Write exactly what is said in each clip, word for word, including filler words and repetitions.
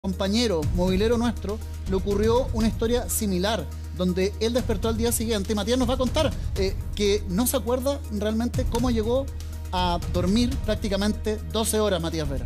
compañero movilero nuestro le ocurrió una historia similar, donde él despertó al día siguiente. Matías nos va a contar eh, que no se acuerda realmente cómo llegó a dormir prácticamente doce horas, Matías Vera.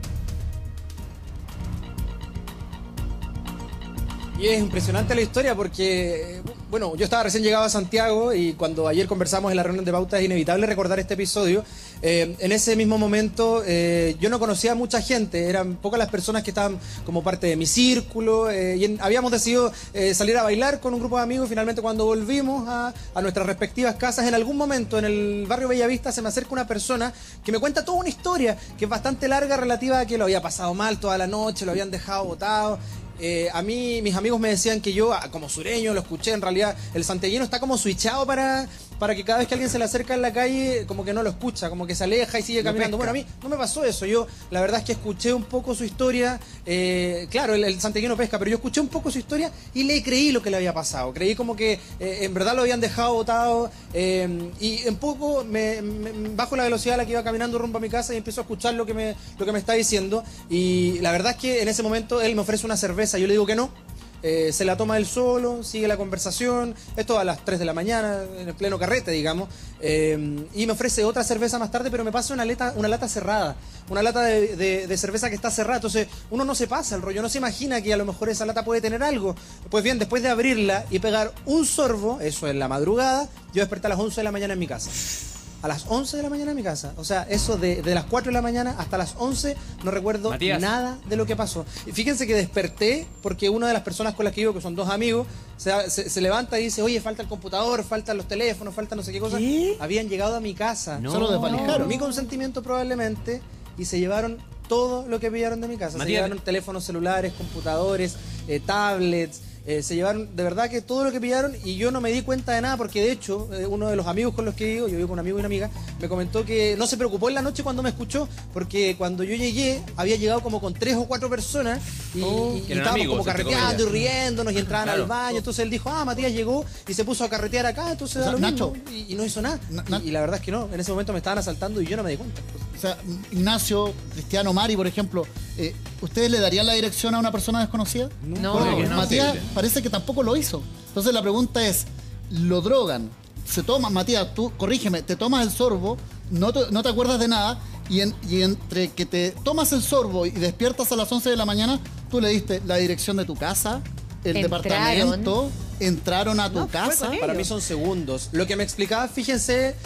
Y es impresionante la historia porque, bueno, yo estaba recién llegado a Santiago y cuando ayer conversamos en la reunión de pauta es inevitable recordar este episodio. Eh, en ese mismo momento eh, yo no conocía a mucha gente, eran pocas las personas que estaban como parte de mi círculo eh, y en, habíamos decidido eh, salir a bailar con un grupo de amigos. Finalmente cuando volvimos a, a nuestras respectivas casas, en algún momento en el barrio Bellavista se me acerca una persona que me cuenta toda una historia que es bastante larga relativa a que lo había pasado mal toda la noche, lo habían dejado botado. Eh, a mí, mis amigos me decían que yo, como sureño, lo escuché, en realidad el santiaguino está como switchado para, para que cada vez que alguien se le acerca en la calle, como que no lo escucha, como que se aleja y sigue caminando. Bueno, a mí no me pasó eso, yo la verdad es que escuché un poco su historia, eh, claro, el, el santiaguino pesca, pero yo escuché un poco su historia y le creí lo que le había pasado, creí como que eh, en verdad lo habían dejado botado eh, y en poco me, me bajo la velocidad a la que iba caminando rumbo a mi casa y empiezo a escuchar lo que me, lo que me está diciendo y la verdad es que en ese momento él me ofrece una cerveza. Yo le digo que no, eh, se la toma él solo, sigue la conversación, esto a las tres de la mañana, en el pleno carrete, digamos, eh, y me ofrece otra cerveza más tarde, pero me pasa una, lata, una lata cerrada, una lata de, de, de cerveza que está cerrada, entonces uno no se pasa el rollo, no se imagina que a lo mejor esa lata puede tener algo. Pues bien, después de abrirla y pegar un sorbo, eso en la madrugada, yo desperté a las once de la mañana en mi casa. A las once de la mañana en mi casa. O sea, eso de, de las cuatro de la mañana hasta las once no recuerdo Matías. nada de lo que pasó. Y fíjense que desperté porque una de las personas con las que vivo, que son dos amigos, se, se, se levanta y dice, oye, falta el computador, faltan los teléfonos, falta no sé qué cosa. ¿Qué? Habían llegado a mi casa. No. Solo desvalijaron. Mi consentimiento probablemente y se llevaron todo lo que pillaron de mi casa. Matías. Se llevaron teléfonos celulares, computadores, eh, tablets. Eh, se llevaron de verdad que todo lo que pillaron y yo no me di cuenta de nada porque de hecho eh, uno de los amigos con los que vivo, yo vivo con un amigo y una amiga, me comentó que no se preocupó en la noche cuando me escuchó porque cuando yo llegué había llegado como con tres o cuatro personas y, oh, y, y estábamos amigos, como carreteando y riéndonos y entraban claro. al baño, entonces él dijo, ah, Matías llegó y se puso a carretear acá, entonces o sea, da lo Nacho, mismo y, y no hizo nada na, y, y la verdad es que no, en ese momento me estaban asaltando y yo no me di cuenta. O sea, Ignacio, Cristiano, Mari, por ejemplo, eh, ¿ustedes le darían la dirección a una persona desconocida? No, no, no Matías sí. Parece que tampoco lo hizo. Entonces la pregunta es, ¿lo drogan? Se toma, Matías, tú, corrígeme, te tomas el sorbo, no te, no te acuerdas de nada, y, en, y entre que te tomas el sorbo y despiertas a las once de la mañana, tú le diste la dirección de tu casa, el entraron. departamento, entraron a tu no, casa. Para mí son segundos. Lo que me explicaba, fíjense...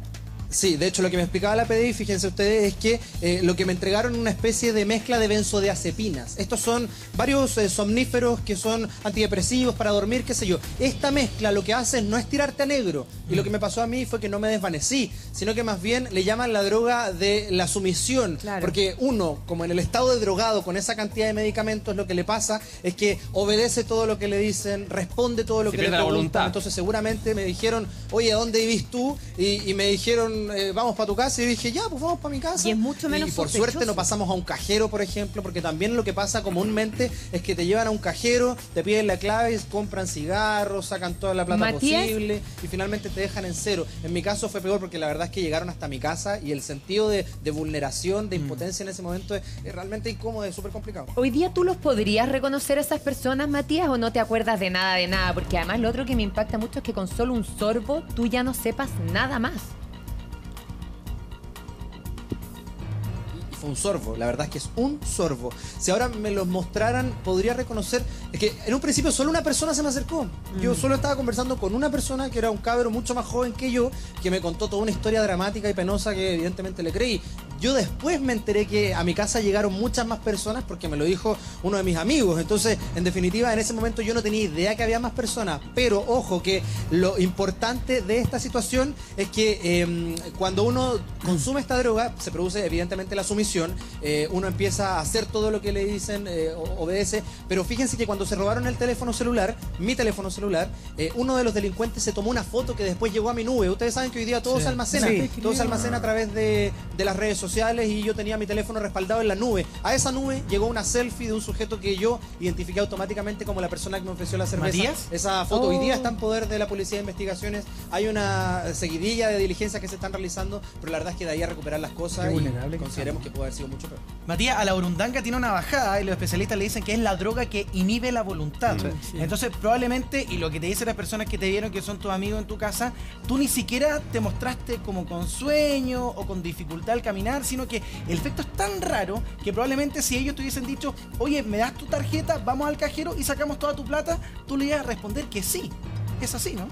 Sí, de hecho lo que me explicaba la P D I, fíjense ustedes, es que eh, lo que me entregaron una especie de mezcla de benzodiazepinas. Estos son varios eh, somníferos que son antidepresivos para dormir, qué sé yo. Esta mezcla lo que hace es no estirarte a negro. Y lo que me pasó a mí fue que no me desvanecí, sino que más bien le llaman la droga de la sumisión. Claro. Porque uno, como en el estado de drogado con esa cantidad de medicamentos, lo que le pasa es que obedece todo lo que le dicen, responde todo lo Se que le preguntan. La voluntad. Entonces seguramente me dijeron, oye, ¿a dónde vivís tú? Y, y me dijeron... Eh, vamos para tu casa y dije, ya, pues vamos para mi casa. Y es mucho menos Y por sospechoso. suerte no pasamos a un cajero, por ejemplo, porque también lo que pasa comúnmente es que te llevan a un cajero, te piden la clave, compran cigarros, sacan toda la plata Matías. posible y finalmente te dejan en cero. En mi caso fue peor porque la verdad es que llegaron hasta mi casa y el sentido de, de vulneración, de impotencia mm. en ese momento es, es realmente incómodo, es súper complicado. Hoy día tú los podrías reconocer a esas personas, Matías, o no te acuerdas de nada, de nada, porque además lo otro que me impacta mucho es que con solo un sorbo tú ya no sepas nada más. Un sorbo, la verdad es que es un sorbo. Si ahora me los mostraran, podría reconocer. Es que en un principio solo una persona se me acercó. Yo mm. solo estaba conversando con una persona que era un cabro mucho más joven que yo, que me contó toda una historia dramática y penosa que evidentemente le creí. Yo después me enteré que a mi casa llegaron muchas más personas porque me lo dijo uno de mis amigos. Entonces, en definitiva, en ese momento yo no tenía idea que había más personas. Pero, ojo, que lo importante de esta situación es que eh, cuando uno consume esta droga, se produce evidentemente la sumisión. Eh, uno empieza a hacer todo lo que le dicen, eh, obedece, pero fíjense que cuando se robaron el teléfono celular, mi teléfono celular, eh, uno de los delincuentes se tomó una foto que después llegó a mi nube. Ustedes saben que hoy día todo sí. se almacena, sí, todo se almacena a través de, de las redes sociales. sociales y yo tenía mi teléfono respaldado en la nube. A esa nube llegó una selfie de un sujeto que yo identifiqué automáticamente como la persona que me ofreció la cerveza. ¿Matías? Esa foto Oh. hoy día está en poder de la Policía de Investigaciones. Hay una seguidilla de diligencias que se están realizando, pero la verdad es que de ahí a recuperar las cosas Qué y vulnerable que consideremos que puede haber sido mucho peor. Matías, a la burundanga tiene una bajada y los especialistas le dicen que es la droga que inhibe la voluntad. Sí. Entonces, probablemente, y lo que te dicen las personas que te vieron que son tus amigos en tu casa, tú ni siquiera te mostraste como con sueño o con dificultad al caminar, sino que el efecto es tan raro que probablemente si ellos te hubiesen dicho, oye, ¿me das tu tarjeta? Vamos al cajero y sacamos toda tu plata, tú le ibas a responder que sí. Es así, ¿no?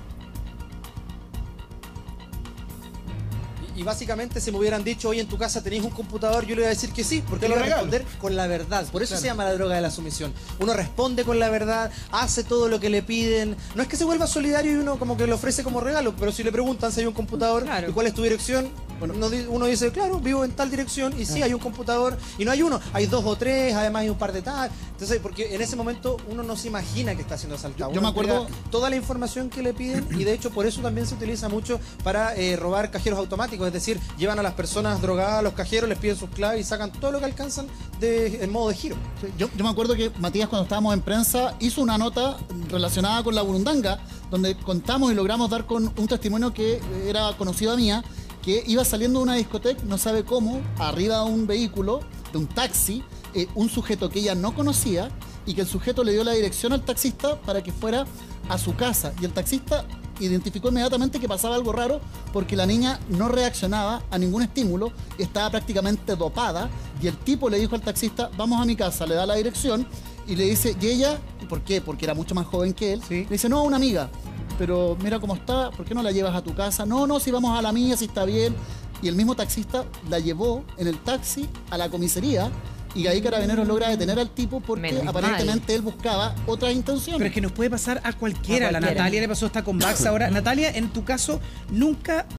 Y básicamente si me hubieran dicho, oye, en tu casa tenéis un computador, yo le iba a decir que sí, porque Te le lo iba a regalo. responder con la verdad. Por eso Claro. se llama la droga de la sumisión. Uno responde con la verdad, hace todo lo que le piden. No es que se vuelva solidario y uno como que le ofrece como regalo, pero si le preguntan si hay un computador Claro. y cuál es tu dirección, bueno, uno, di- uno dice, claro, vivo en tal dirección y sí, hay un computador y no hay uno, hay dos o tres, además hay un par de tal. Entonces, porque en ese momento uno no se imagina que está siendo asaltado. Yo- yo Uno me acuerdo- entrega toda la información que le piden y de hecho por eso también se utiliza mucho para eh, robar cajeros automáticos, es decir, llevan a las personas drogadas a los cajeros, les piden sus claves y sacan todo lo que alcanzan de, en modo de giro. Sí, Yo, yo me acuerdo que Matías, cuando estábamos en prensa, hizo una nota relacionada con la burundanga, donde contamos y logramos dar con un testimonio que era conocido mía, que iba saliendo de una discoteca, no sabe cómo, arriba de un vehículo, de un taxi, eh, un sujeto que ella no conocía, y que el sujeto le dio la dirección al taxista para que fuera a su casa. Y el taxista identificó inmediatamente que pasaba algo raro porque la niña no reaccionaba a ningún estímulo, estaba prácticamente dopada, y el tipo le dijo al taxista, vamos a mi casa, le da la dirección y le dice, ¿y ella? ¿Y por qué? Porque era mucho más joven que él. Sí. Le dice, no, una amiga, pero mira cómo está, ¿por qué no la llevas a tu casa? No, no, si vamos a la mía, si está bien. Y el mismo taxista la llevó en el taxi a la comisaría, y ahí Carabineros logra detener al tipo porque Menos aparentemente él buscaba otras intenciones. Pero es que nos puede pasar a cualquiera. A La cualquiera. Natalia le pasó, está con Max ahora. Natalia, en tu caso, nunca